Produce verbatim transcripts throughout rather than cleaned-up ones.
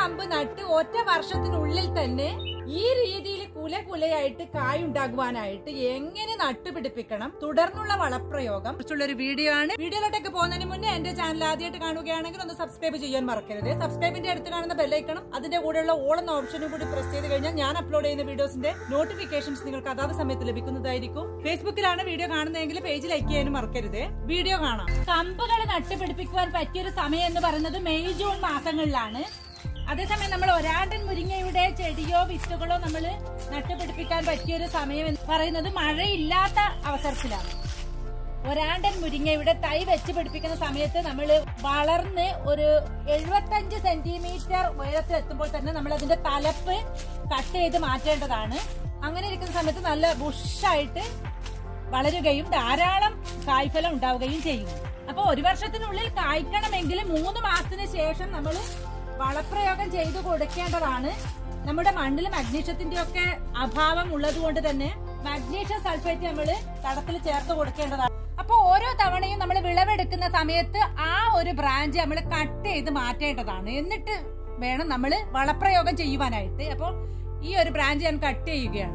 കമ്പ് നട്ട് ഒറ്റ വർഷത്തിനുള്ളിൽ തന്നെ ഈ രീതിയിൽ കുല കുലയായിട്ട് കായുണ്ടാകുവാനായിട്ട് എങ്ങനെ നട്ടുപിടിപ്പിക്കണം, തുടർന്നുള്ള വളപ്രയോഗം കുറിച്ചുള്ള ഒരു വീഡിയോ ആണ്. വീഡിയോയിലോട്ടൊക്കെ പോകുന്നതിന് മുന്നേ എന്റെ ചാനൽ ആദ്യമായിട്ട് കാണുകയാണെങ്കിൽ ഒന്ന് സബ്സ്ക്രൈബ് ചെയ്യാൻ മറക്കരുത്. സബ്സ്ക്രൈബിന്റെ അടുത്ത് കാണുന്ന ബെല്ലൈക്കണം, അതിന്റെ കൂടെയുള്ള ഓൾ എന്ന ഓപ്ഷനും കൂടി പ്രസ് ചെയ്ത് കഴിഞ്ഞാൽ ഞാൻ അപ്ലോഡ് ചെയ്യുന്ന വീഡിയോസിന്റെ നോട്ടിഫിക്കേഷൻസ് നിങ്ങൾക്ക് അതാത് സമയത്ത് ലഭിക്കുന്നതായിരിക്കും. ഫേസ്ബുക്കിലാണ് വീഡിയോ കാണുന്നതെങ്കിൽ പേജ് ലൈക്ക് ചെയ്യാനും മറക്കരുത്. വീഡിയോ കാണാം. കമ്പുകൾ നട്ടുപിടിപ്പിക്കുവാൻ പറ്റിയൊരു സമയം എന്ന് പറയുന്നത് മെയ് ജൂൺ മാസങ്ങളിലാണ്. അതേസമയം നമ്മൾ ഒരാണ്ടൻ മുരിങ്ങയുടെ ചെടിയോ വിത്തുകളോ നമ്മൾ നട്ടുപിടിപ്പിക്കാൻ പറ്റിയൊരു സമയം എന്ന് പറയുന്നത് മഴയില്ലാത്ത അവസരത്തിലാണ്. ഒരാണ്ടൻ മുരിങ്ങയുടെ തൈ വെച്ച് പിടിപ്പിക്കുന്ന സമയത്ത് നമ്മൾ വളർന്ന് ഒരു എഴുപത്തഞ്ച് സെന്റിമീറ്റർ ഉയരത്തിൽ എത്തുമ്പോൾ തന്നെ നമ്മൾ അതിന്റെ തലപ്പ് കട്ട് ചെയ്ത് മാറ്റേണ്ടതാണ്. അങ്ങനെ ഇരിക്കുന്ന സമയത്ത് നല്ല ബുഷായിട്ട് വളരുകയും ധാരാളം കായ്ഫലം ഉണ്ടാവുകയും ചെയ്യും. അപ്പൊ ഒരു വർഷത്തിനുള്ളിൽ കായ്ക്കണമെങ്കിൽ മൂന്ന് മാസത്തിന് ശേഷം നമ്മൾ വളപ്രയോഗം ചെയ്തു കൊടുക്കേണ്ടതാണ്. നമ്മുടെ മണ്ണിൽ മഗ്നീഷ്യത്തിന്റെ ഒക്കെ അഭാവം ഉള്ളത് കൊണ്ട് തന്നെ മഗ്നീഷ്യം സൾഫേറ്റ് നമ്മൾ തടത്തിൽ ചേർത്ത് കൊടുക്കേണ്ടതാണ്. അപ്പൊ ഓരോ തവണയും നമ്മൾ വിളവെടുക്കുന്ന സമയത്ത് ആ ഒരു ബ്രാഞ്ച് നമ്മൾ കട്ട് ചെയ്ത് മാറ്റേണ്ടതാണ്. എന്നിട്ട് വേണം നമ്മൾ വളപ്രയോഗം ചെയ്യുവാനായിട്ട്. അപ്പൊ ഈ ഒരു ബ്രാഞ്ച് ഞാൻ കട്ട് ചെയ്യുകയാണ്.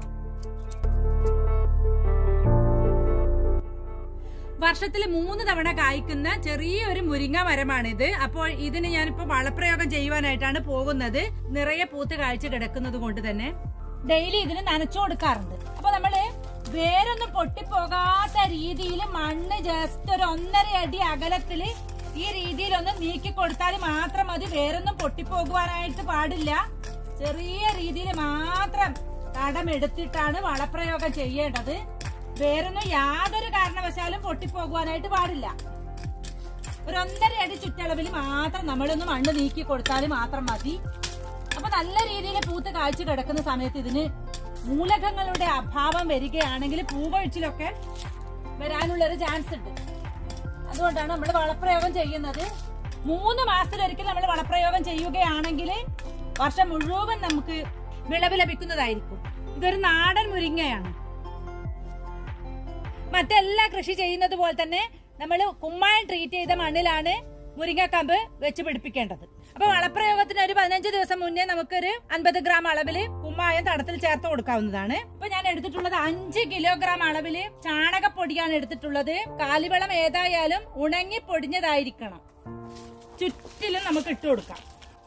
വർഷത്തിൽ മൂന്ന് തവണ കായ്ക്കുന്ന ചെറിയൊരു മുരിങ്ങ മരമാണിത്. അപ്പോൾ ഇതിന് ഞാനിപ്പോ വളപ്രയോഗം ചെയ്യുവാനായിട്ടാണ് പോകുന്നത്. നിറയെ പൂത്ത് കാഴ്ച കിടക്കുന്നത് കൊണ്ട് തന്നെ ഡെയിലി ഇതിന് നനച്ചു കൊടുക്കാറുണ്ട്. അപ്പൊ നമ്മള് വേരൊന്നും പൊട്ടിപ്പോകാത്ത രീതിയിൽ മണ്ണ് ജസ്റ്റ് ഒരു ഒന്നര അടി അകലത്തില് ഈ രീതിയിൽ ഒന്ന് നീക്കി കൊടുത്താൽ മാത്രം മതി. വേരൊന്നും പൊട്ടിപ്പോകുവാനായിട്ട് പാടില്ല. ചെറിയ രീതിയിൽ മാത്രം തടമെടുത്തിട്ടാണ് വളപ്രയോഗം ചെയ്യേണ്ടത്. വേരൊന്നും യാതൊരു കാരണവശാലും പൊട്ടിപ്പോകുവാനായിട്ട് പാടില്ല. ഒരു ഒന്നര അടി ചുറ്റളവിൽ മാത്രം നമ്മളൊന്ന് മണ്ണ് നീക്കി കൊടുത്താൽ മാത്രം മതി. അപ്പൊ നല്ല രീതിയിൽ പൂത്ത് കാഴ്ച കിടക്കുന്ന സമയത്ത് ഇതിന് മൂലകങ്ങളുടെ അഭാവം വരികയാണെങ്കിൽ പൂവൊഴിച്ചിലൊക്കെ വരാനുള്ളൊരു ചാൻസ് ഉണ്ട്. അതുകൊണ്ടാണ് നമ്മൾ വളപ്രയോഗം ചെയ്യുന്നത്. മൂന്ന് മാസത്തിലൊരിക്കൽ നമ്മൾ വളപ്രയോഗം ചെയ്യുകയാണെങ്കിൽ വർഷം മുഴുവൻ നമുക്ക് വിളവ് ലഭിക്കുന്നതായിരിക്കും. ഇതൊരു നാടൻ മുരിങ്ങയാണ്. മറ്റെല്ലാ കൃഷി ചെയ്യുന്നത് പോലെ തന്നെ നമ്മൾ കുമ്മായം ട്രീറ്റ് ചെയ്ത മണ്ണിലാണ് മുരിങ്ങക്കമ്പ് വെച്ച് പിടിപ്പിക്കേണ്ടത്. അപ്പൊ വളപ്രയോഗത്തിന് ഒരു പതിനഞ്ച് ദിവസം മുന്നേ നമുക്കൊരു അൻപത് ഗ്രാം അളവില് കുമ്മായം തടത്തിൽ ചേർത്ത് കൊടുക്കാവുന്നതാണ്. ഇപ്പൊ ഞാൻ എടുത്തിട്ടുള്ളത് അഞ്ച് കിലോഗ്രാം അളവില് ചാണകപ്പൊടിയാണ് എടുത്തിട്ടുള്ളത്. കാലിവളം ഏതായാലും ഉണങ്ങി പൊടിഞ്ഞതായിരിക്കണം. ചുറ്റിലും നമുക്ക് ഇട്ട് കൊടുക്കാം.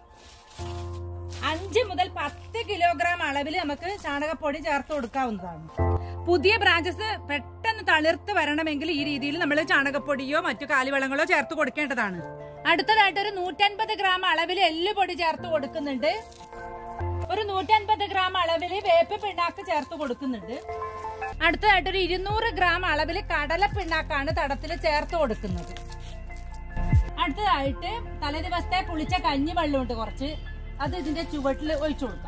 അഞ്ച് മുതൽ പത്ത് കിലോഗ്രാം അളവിൽ നമുക്ക് ചാണകപ്പൊടി ചേർത്ത് കൊടുക്കാവുന്നതാണ്. പുതിയ ബ്രാഞ്ചസ് പെട്ടെന്ന് തളിർത്ത് വരണമെങ്കിൽ ഈ രീതിയിൽ നമ്മൾ ചാണകപ്പൊടിയോ മറ്റു കാലിവളങ്ങളോ ചേർത്ത് കൊടുക്കേണ്ടതാണ്. അടുത്തതായിട്ട് ഒരു നൂറ്റൻപത് ഗ്രാം അളവിൽ എല്ലുപൊടി ചേർത്ത് കൊടുക്കുന്നുണ്ട്. ഒരു നൂറ്റൻപത് ഗ്രാം അളവിൽ വേപ്പ് പിണ്ണാക്ക് ചേർത്ത് കൊടുക്കുന്നുണ്ട്. അടുത്തതായിട്ട് ഒരു ഇരുന്നൂറ് ഗ്രാം അളവിൽ കടല പിണ്ണാക്കാണ് തടത്തിൽ ചേർത്ത് കൊടുക്കുന്നത്. അടുത്തതായിട്ട് തലേ ദിവസത്തെ പുളിച്ച കഞ്ഞി വെള്ളമുണ്ട് കുറച്ച്, അത് ഇതിന്റെ ചുവട്ടിൽ ഒഴിച്ചു കൊടുക്കാം.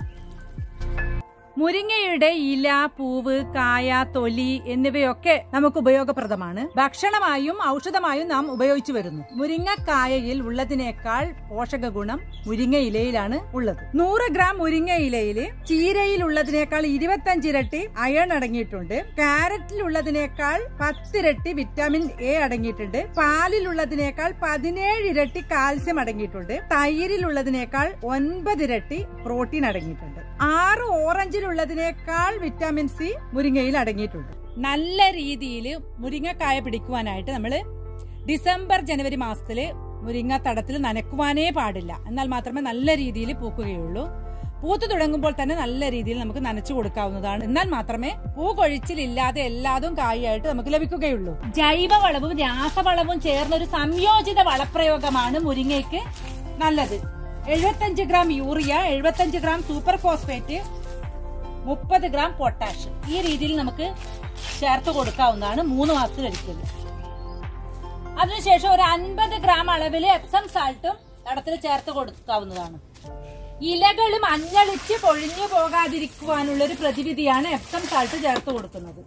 മുരിങ്ങയുടെ ഇല, പൂവ്, കായ, തൊലി എന്നിവയൊക്കെ നമുക്ക് ഉപയോഗപ്രദമാണ്. ഭക്ഷണമായും ഔഷധമായും നാം ഉപയോഗിച്ചു വരുന്നു. മുരിങ്ങക്കായയിൽ ഉള്ളതിനേക്കാൾ പോഷക ഗുണം മുരിങ്ങ ഇലയിലാണ് ഉള്ളത്. നൂറ് ഗ്രാം മുരിങ്ങ ഇലയിൽ ചീരയിൽ ഉള്ളതിനേക്കാൾ ഇരുപത്തഞ്ച് ഇരട്ടി അയൺ അടങ്ങിയിട്ടുണ്ട്. ക്യാരറ്റിൽ ഉള്ളതിനേക്കാൾ പത്തിരട്ടി വിറ്റാമിൻ എ അടങ്ങിയിട്ടുണ്ട്. പാലിൽ ഉള്ളതിനേക്കാൾ പതിനേഴ് ഇരട്ടി കാൽസ്യം അടങ്ങിയിട്ടുണ്ട്. തൈരിൽ ഉള്ളതിനേക്കാൾ ഒൻപത് ഇരട്ടി പ്രോട്ടീൻ അടങ്ങിയിട്ടുണ്ട്. ആറ് ഓറഞ്ചിൽ ഉള്ളതിനേക്കാൾ വിറ്റാമിൻ സി മുരിങ്ങയിൽ അടങ്ങിയിട്ടുണ്ട്. നല്ല രീതിയിൽ മുരിങ്ങക്കായ പിടിക്കുവാനായിട്ട് നമ്മള് ഡിസംബർ ജനുവരി മാസത്തില് മുരിങ്ങ തടത്തിൽ നനക്കുവാനേ പാടില്ല. എന്നാൽ മാത്രമേ നല്ല രീതിയിൽ പൂക്കുകയുള്ളൂ. പൂത്തു തുടങ്ങുമ്പോൾ തന്നെ നല്ല രീതിയിൽ നമുക്ക് നനച്ചു കൊടുക്കാവുന്നതാണ്. എന്നാൽ മാത്രമേ പൂ കൊഴിച്ചിലില്ലാതെ എല്ലാതും കായായിട്ട് നമുക്ക് ലഭിക്കുകയുള്ളൂ. ജൈവവളവും രാസവളവും ചേർന്നൊരു സംയോജിത വളപ്രയോഗമാണ് മുരിങ്ങയ്ക്ക് നല്ലത്. എഴുപത്തഞ്ച് ഗ്രാം യൂറിയ, എഴുപത്തഞ്ച് ഗ്രാം സൂപ്പർ ഫോസ്ഫേറ്റ്, മുപ്പത് ഗ്രാം പൊട്ടാഷ് ഈ രീതിയിൽ നമുക്ക് ചേർത്ത് കൊടുക്കാവുന്നതാണ് മൂന്ന് മാസത്തിലൊരിക്കൽ. അതിനുശേഷം ഒരു അൻപത് ഗ്രാം അളവിൽ എപ്സം സാൾട്ടും തടത്തിൽ ചേർത്ത് കൊടുക്കാവുന്നതാണ്. ഇലകൾ മഞ്ഞളിച്ച് പൊഴിഞ്ഞു പോകാതിരിക്കുവാനുള്ള ഒരു പ്രതിവിധിയാണ് എപ്സം സാൾട്ട് ചേർത്ത് കൊടുക്കുന്നത്.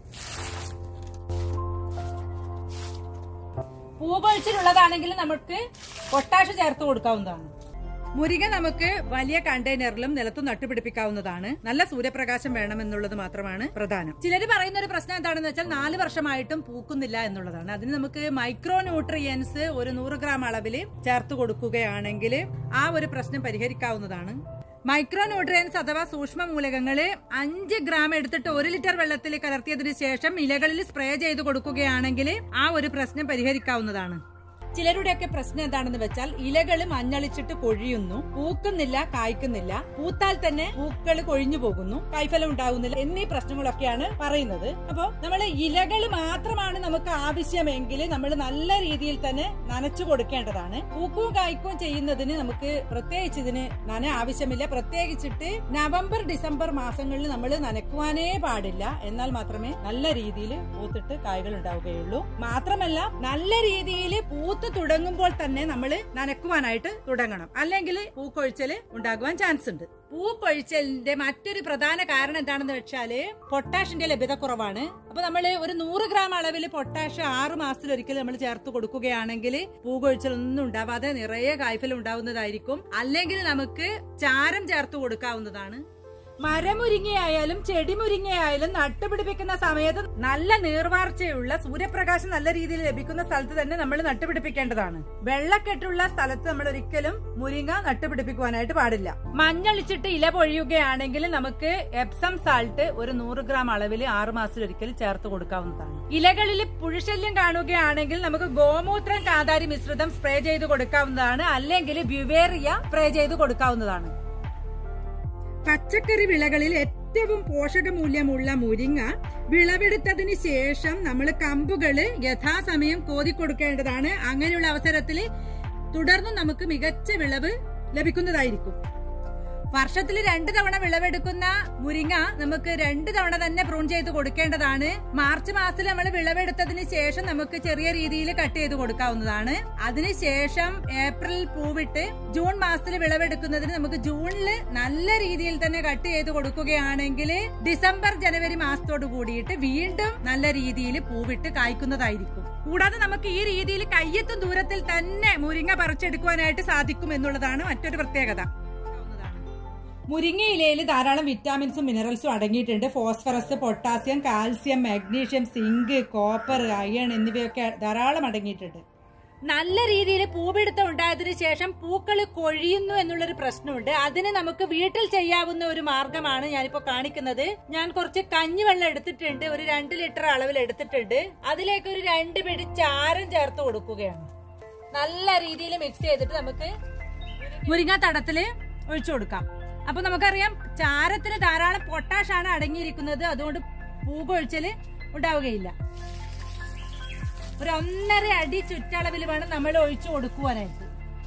പൂകൊഴിച്ചിലുള്ളതാണെങ്കിൽ നമുക്ക് പൊട്ടാഷ് ചേർത്ത് കൊടുക്കാവുന്നതാണ്. മുരിങ്ങ നമുക്ക് വലിയ കണ്ടെയ്നറിലും നിലത്തും നട്ടുപിടിപ്പിക്കാവുന്നതാണ്. നല്ല സൂര്യപ്രകാശം വേണമെന്നുള്ളത് മാത്രമാണ് പ്രധാനം. ചിലർ പറയുന്ന ഒരു പ്രശ്നം എന്താണെന്ന് വെച്ചാൽ നാല് വർഷമായിട്ടും പൂക്കുന്നില്ല എന്നുള്ളതാണ്. അതിന് നമുക്ക് മൈക്രോ ന്യൂട്രിയൻസ് ഒരു നൂറ് ഗ്രാം അളവിൽ ചേർത്ത് കൊടുക്കുകയാണെങ്കിൽ ആ ഒരു പ്രശ്നം പരിഹരിക്കാവുന്നതാണ്. മൈക്രോ ന്യൂട്രിയൻസ് അഥവാ സൂക്ഷ്മ മൂലകങ്ങള് അഞ്ച് ഗ്രാം എടുത്തിട്ട് ഒരു ലിറ്റർ വെള്ളത്തിൽ കലർത്തിയതിനു ശേഷം ഇലകളിൽ സ്പ്രേ ചെയ്ത് കൊടുക്കുകയാണെങ്കിൽ ആ ഒരു പ്രശ്നം പരിഹരിക്കാവുന്നതാണ്. ചിലരുടെയൊക്കെ പ്രശ്നം എന്താണെന്ന് വെച്ചാൽ ഇലകൾ മഞ്ഞളിച്ചിട്ട് കൊഴിയുന്നു, പൂക്കുന്നില്ല, കായ്ക്കുന്നില്ല, പൂത്താൽ തന്നെ പൂക്കൾ കൊഴിഞ്ഞു പോകുന്നു, കായ്ഫലം ഉണ്ടാകുന്നില്ല എന്നീ പ്രശ്നങ്ങളൊക്കെയാണ് പറയുന്നത്. അപ്പോ നമ്മൾ ഇലകൾ മാത്രമാണ് നമുക്ക് ആവശ്യമെങ്കിൽ നമ്മൾ നല്ല രീതിയിൽ തന്നെ നനച്ചു കൊടുക്കേണ്ടതാണ്. പൂക്കും കായ്ക്കും ചെയ്യുന്നതിന് നമുക്ക് പ്രത്യേകിച്ച് ഇതിന് നന ആവശ്യമില്ല. പ്രത്യേകിച്ചിട്ട് നവംബർ ഡിസംബർ മാസങ്ങളിൽ നമ്മൾ നനക്കുവാനേ പാടില്ല. എന്നാൽ മാത്രമേ നല്ല രീതിയിൽ പൂത്തിട്ട് കായ്കൾ ഉണ്ടാവുകയുള്ളൂ. മാത്രമല്ല നല്ല രീതിയിൽ പൂത്ത് തുടങ്ങുമ്പോൾ തന്നെ നമ്മൾ നനക്കുവാനായിട്ട് തുടങ്ങണം. അല്ലെങ്കിൽ പൂക്കൊഴിച്ചല് ഉണ്ടാകുവാൻ ചാൻസ് ഉണ്ട്. പൂക്കൊഴിച്ചലിന്റെ മറ്റൊരു പ്രധാന കാരണം എന്താണെന്ന് വെച്ചാല് പൊട്ടാഷിന്റെ ലഭ്യത കുറവാണ്. അപ്പൊ നമ്മൾ ഒരു നൂറ് ഗ്രാം അളവിൽ പൊട്ടാഷ് ആറ് മാസത്തിൽ ഒരിക്കൽ നമ്മൾ ചേർത്ത് കൊടുക്കുകയാണെങ്കിൽ പൂക്കൊഴിച്ചലൊന്നും ഉണ്ടാവാതെ നിറയെ കായ്ഫലം ഉണ്ടാവുന്നതായിരിക്കും. അല്ലെങ്കിൽ നമുക്ക് ചാരം ചേർത്ത് കൊടുക്കാവുന്നതാണ്. മരമുരിങ്ങയായാലും ചെടിമുരിങ്ങയായാലും നട്ടുപിടിപ്പിക്കുന്ന സമയത്ത് നല്ല നീർവാർച്ചയുള്ള സൂര്യപ്രകാശം നല്ല രീതിയിൽ ലഭിക്കുന്ന സ്ഥലത്ത് തന്നെ നമ്മൾ നട്ടുപിടിപ്പിക്കേണ്ടതാണ്. വെള്ളക്കെട്ടുള്ള സ്ഥലത്ത് നമ്മൾ ഒരിക്കലും മുരിങ്ങ നട്ടുപിടിപ്പിക്കുവാനായിട്ട് പാടില്ല. മഞ്ഞളിച്ചിട്ട് ഇല പൊഴിയുകയാണെങ്കിൽ നമുക്ക് എപ്സം സാൾട്ട് ഒരു നൂറ് ഗ്രാം അളവിൽ ആറു മാസത്തിലൊരിക്കൽ ചേർത്ത് കൊടുക്കാവുന്നതാണ്. ഇലകളിൽ പുഴുശല്യം കാണുകയാണെങ്കിൽ നമുക്ക് ഗോമൂത്രം കാന്താരി മിശ്രിതം സ്പ്രേ ചെയ്ത് കൊടുക്കാവുന്നതാണ്. അല്ലെങ്കിൽ ബ്യുവേറിയ സ്പ്രേ ചെയ്ത് കൊടുക്കാവുന്നതാണ്. പച്ചക്കറി വിളകളിൽ ഏറ്റവും പോഷകമൂല്യമുള്ള മുരിങ്ങ വിളവെടുത്തതിന് ശേഷം നമ്മൾ കമ്പുകള് യഥാസമയം കോതിക്കൊടുക്കേണ്ടതാണ്. അങ്ങനെയുള്ള അവസരത്തിൽ തുടർന്നും നമുക്ക് മികച്ച വിളവ് ലഭിക്കുന്നതായിരിക്കും. വർഷത്തിൽ രണ്ടു തവണ വിളവെടുക്കുന്ന മുരിങ്ങ നമുക്ക് രണ്ടു തവണ തന്നെ പ്രൂൺ ചെയ്ത് കൊടുക്കേണ്ടതാണ്. മാർച്ച് മാസത്തിൽ നമ്മൾ വിളവെടുത്തതിന് ശേഷം നമുക്ക് ചെറിയ രീതിയിൽ കട്ട് ചെയ്ത് കൊടുക്കാവുന്നതാണ്. അതിനുശേഷം ഏപ്രിൽ പൂവിട്ട് ജൂൺ മാസത്തിൽ വിളവെടുക്കുന്നതിന് നമുക്ക് ജൂണിൽ നല്ല രീതിയിൽ തന്നെ കട്ട് ചെയ്ത് കൊടുക്കുകയാണെങ്കിൽ ഡിസംബർ ജനുവരി മാസത്തോട് കൂടിയിട്ട് വീണ്ടും നല്ല രീതിയിൽ പൂവിട്ട് കായ്ക്കുന്നതായിരിക്കും. കൂടാതെ നമുക്ക് ഈ രീതിയിൽ കയ്യെത്തും ദൂരത്തിൽ തന്നെ മുരിങ്ങ പറിച്ചെടുക്കുവാനായിട്ട് സാധിക്കും എന്നുള്ളതാണ് മറ്റൊരു പ്രത്യേകത. മുരിങ്ങയിലയിൽ ധാരാളം വിറ്റാമിൻസും മിനറൽസും അടങ്ങിയിട്ടുണ്ട്. Phosphorus, potassium, calcium, magnesium, zinc, copper, iron എന്നിവയൊക്കെ ധാരാളം അടങ്ങിയിട്ടുണ്ട്. നല്ല രീതിയിൽ പൂപിടുത്തം ഉണ്ടായതിനു ശേഷം പൂക്കൾ കൊഴിയുന്നു എന്നുള്ളൊരു പ്രശ്നമുണ്ട്. അതിന് നമുക്ക് വീട്ടിൽ ചെയ്യാവുന്ന ഒരു മാർഗമാണ് ഞാനിപ്പോ കാണിക്കുന്നത്. ഞാൻ കുറച്ച് കഞ്ഞിവെള്ളം എടുത്തിട്ടുണ്ട്, ഒരു രണ്ട് ലിറ്റർ അളവിൽ എടുത്തിട്ടുണ്ട്. അതിലേക്ക് ഒരു രണ്ട് പിടി ചാരം ചേർത്ത് കൊടുക്കുകയാണ്. നല്ല രീതിയിൽ മിക്സ് ചെയ്തിട്ട് നമുക്ക് മുരിങ്ങ തടത്തില് ഒഴിച്ചു കൊടുക്കാം. അപ്പൊ നമുക്കറിയാം ചാരത്തിന് ധാരാളം പൊട്ടാഷ് ആണ് അടങ്ങിയിരിക്കുന്നത്. അതുകൊണ്ട് പൂകൊഴിച്ചല് ഉണ്ടാവുകയില്ല. ഒരു ഒന്നര അടി ചുറ്റളവിൽ വേണം നമ്മൾ ഒഴിച്ചു കൊടുക്കുവാനായിട്ട്.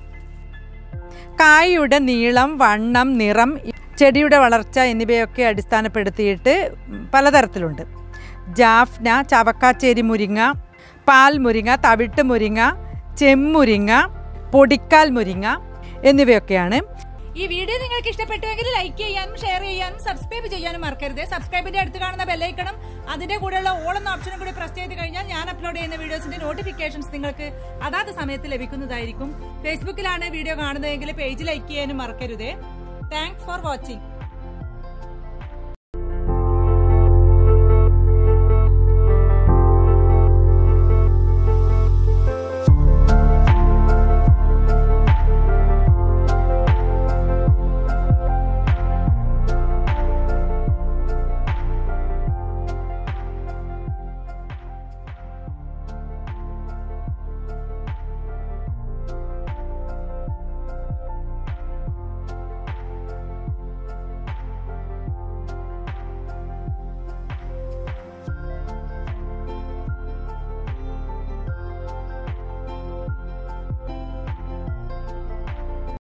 കായയുടെ നീളം, വണ്ണം, നിറം, ചെടിയുടെ വളർച്ച എന്നിവയൊക്കെ അടിസ്ഥാനപ്പെടുത്തിയിട്ട് പലതരത്തിലുണ്ട്. ജാഫ്ന, ചവക്കാച്ചേരി മുരിങ്ങ, പാൽ മുരിങ്ങ, തവിട്ട് മുരിങ്ങ, ചെമ്മുരിങ്ങ, പൊടിക്കാൽ മുരിങ്ങ എന്നിവയൊക്കെയാണ്. ഈ വീഡിയോ നിങ്ങൾക്ക് ഇഷ്ടപ്പെട്ടുവെങ്കിൽ ലൈക്ക് ചെയ്യാനും ഷെയർ ചെയ്യാനും സബ്സ്ക്രൈബ് ചെയ്യാനും മറക്കരുത്. സബ്സ്ക്രൈബിന്റെ അടുത്ത് കാണുന്ന ബെല്ലൈക്കണം അതിന്റെ കൂടെയുള്ള ഓൾ എന്ന ഓപ്ഷനും കൂടി പ്രസ് ചെയ്ത് കഴിഞ്ഞാൽ ഞാൻ അപ്ലോഡ് ചെയ്യുന്ന വീഡിയോസിന്റെ നോട്ടിഫിക്കേഷൻസ് നിങ്ങൾക്ക് അതാത് സമയത്ത് ലഭിക്കുന്നതായിരിക്കും. ഫേസ്ബുക്കിലാണ് വീഡിയോ കാണുന്നതെങ്കിൽ പേജ് ലൈക്ക് ചെയ്യാനും മറക്കരുത്. Thanks for watching.